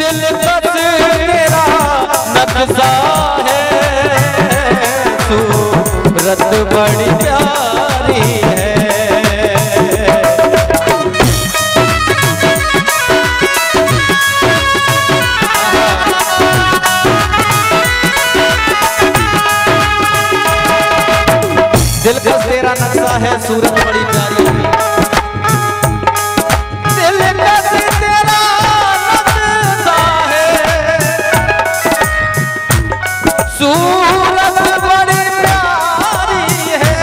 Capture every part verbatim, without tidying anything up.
दिल बस तेरा नक्शा है, सूरत बड़ी प्यारी है। दिल बस तेरा नक्शा है, सूरत बड़ी प्यारी है। दिल बस तेरा नक्शा है, सूरत बड़ी प्यारी है।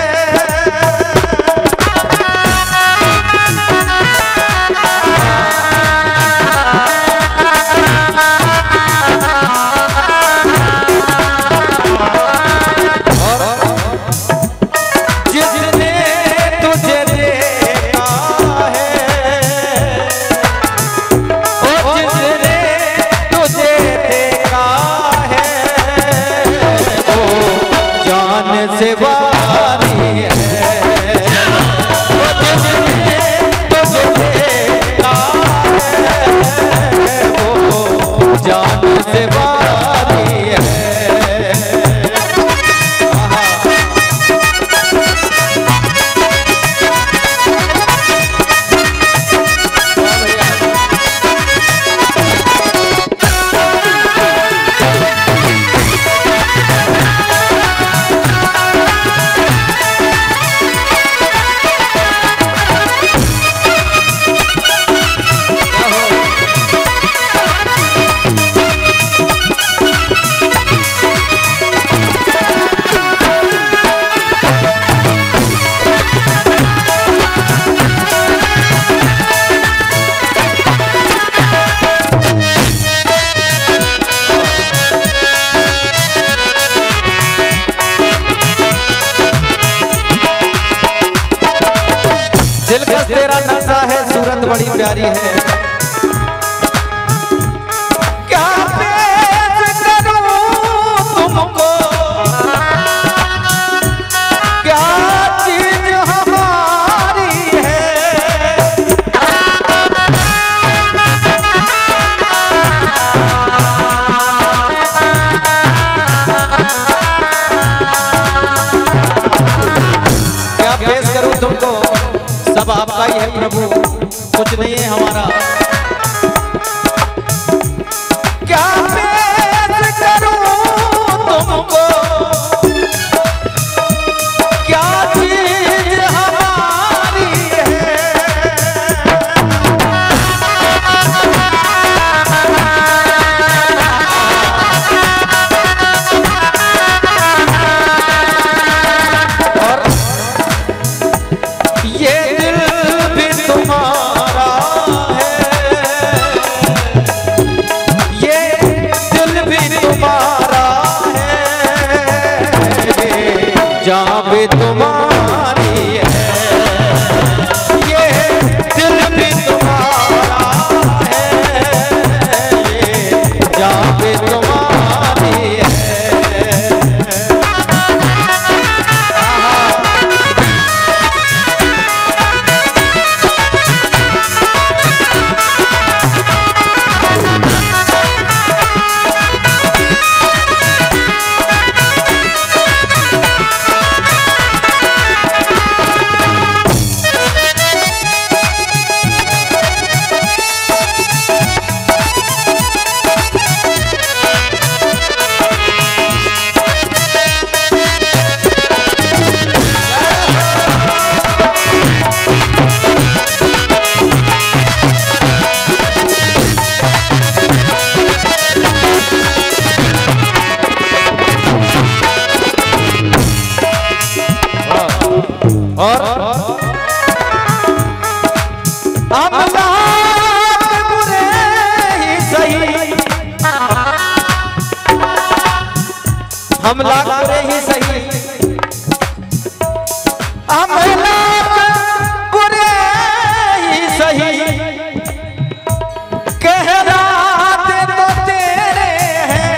से वारी है, वो जिसने तुझे देखा है, वो जान से वारी है। दिल बस तेरा नक्शा है, सूरत बड़ी प्यारी है। क्या पेश करूं तुमको, क्या चीज हमारी है। क्या पेश करूं तुमको, सब आपका ही है प्रभु, कुछ नहीं है हमारा। क्या पेश करूं तुमको, क्या चीज हमारी है। और ये दिल भी तुम्हारा है, ये दिल भी तुम्हारा है, जहाँ भी तुम्हारी है। ये दिल भी तुम्हारा है, जहाँ भी तुम्हारी है। और हम लाख बुरे ही सही, हम लाख बुरे ही सही, हम लाख बुरे ही सही, कह रात तो तेरे हैं।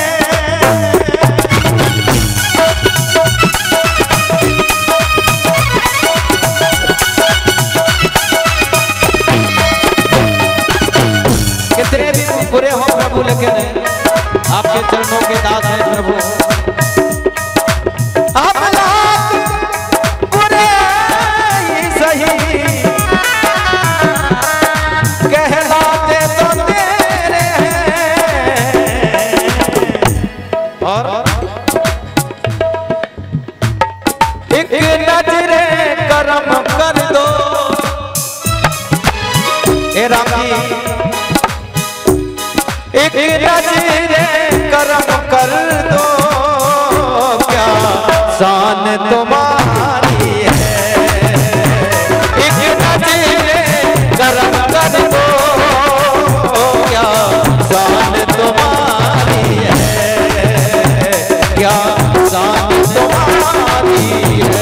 कितने भी बुरे हो प्रभु, लेकिन आपके चरणों के दास हैं प्रभु। आप लाख बुरे ही सही कहलाते तो तेरे हैं, और एक नजरे करम कर दो ए राम जी, एक नजरे करम कर दो, क्या शान तुम्हारी है, एक नजरे करम कर दो, क्या शान तुम्हारी है, क्या शान तुम्हारी है।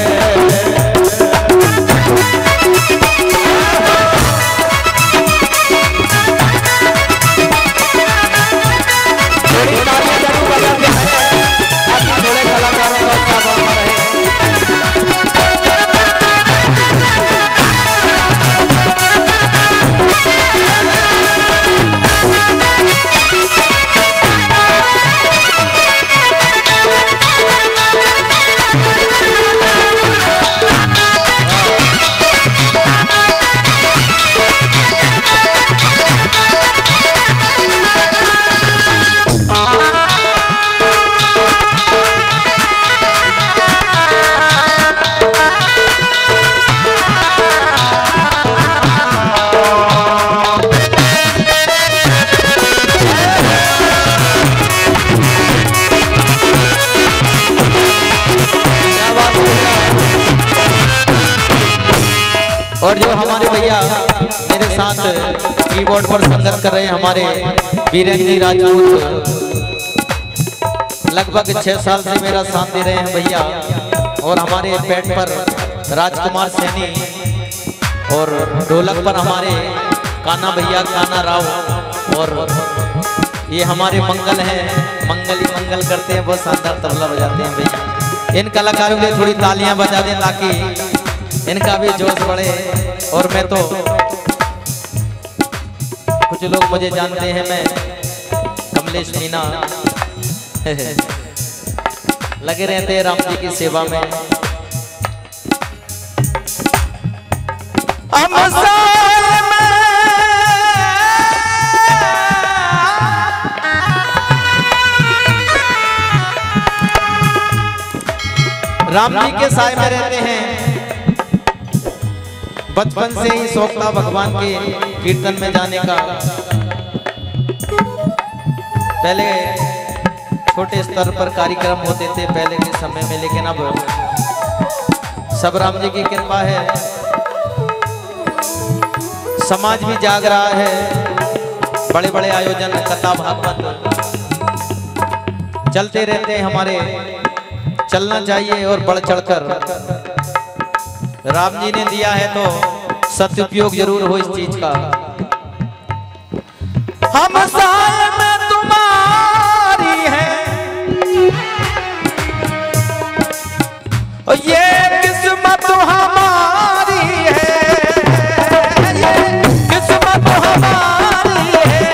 और जो हमारे भैया मेरे साथ कीबोर्ड पर संगत कर रहे हैं, हमारे वीरेंद्र जी राजपूत, लगभग छह साल से मेरा साथ दे रहे हैं भैया। और हमारे पैड पर राजकुमार सैनी, और ढोलक पर हमारे काना भैया काना राव, और ये हमारे मंगल हैं, मंगल ही मंगल करते हैं, बहुत शानदार तबला बजाते हैं भैया। इन कलाकारों के लिए थोड़ी तालियां बजा दें ताकि इनका भी जोश बढ़े। और मैं तो, कुछ लोग मुझे जानते हैं, मैं कमलेश मीना लगे रहते हैं राम जी की सेवा में। राम जी के साए में रहते हैं। बचपन से ही शौक था भगवान के कीर्तन में जाने का। पहले छोटे स्तर पर कार्यक्रम होते थे पहले के समय में, लेकिन अब सब राम जी की कृपा है, समाज भी जाग रहा है, बड़े बड़े आयोजन कथा भागवत चलते रहते हैं हमारे। चलना चाहिए और बढ़ चढ़कर, राम जी ने दिया है तो सदुपयोग जरूर हो इस चीज का। हम साए में तुम्हारी हैं, और ये किस्मत हमारी है, ये किस्मत हमारी है।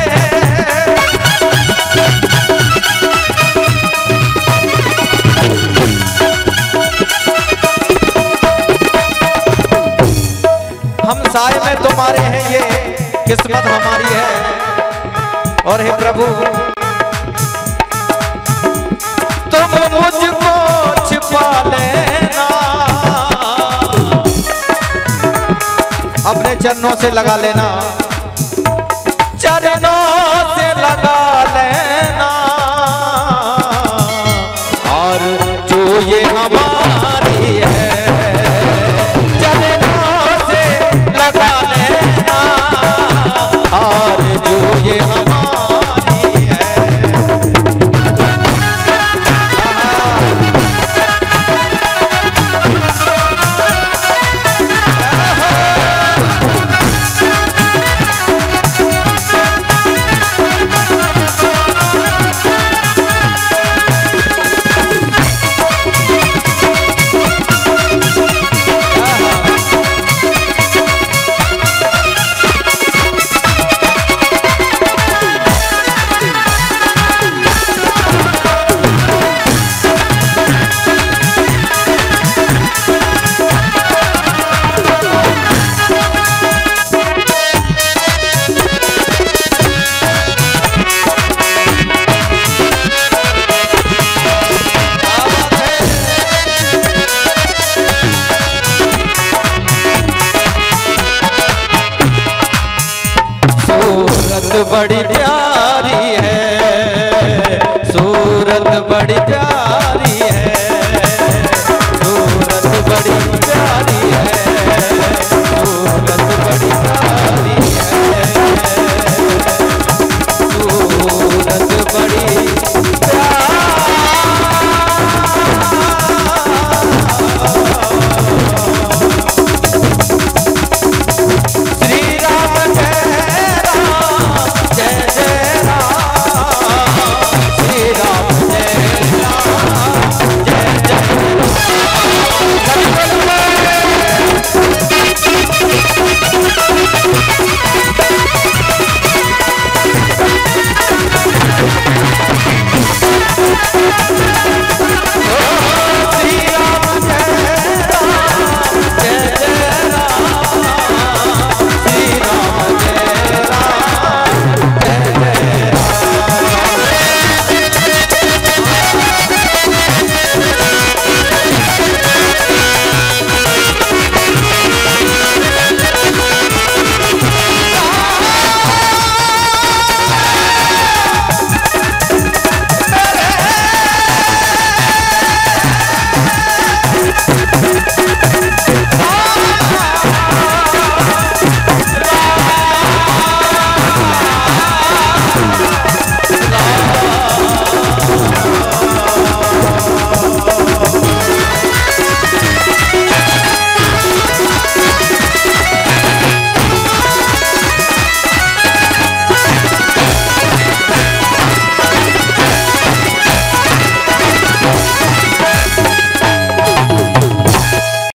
हम साए में तुम्हारे हैं, ये किस्मत हमारी है। और हे प्रभु, तुम मुझको छिपा लेना, अपने चरणों से लगा लेना, चरणों से लगा लेना, और जो ये हमारी है और जो ये हमारी है। सूरत बड़ी प्यारी है, सूरत बड़ी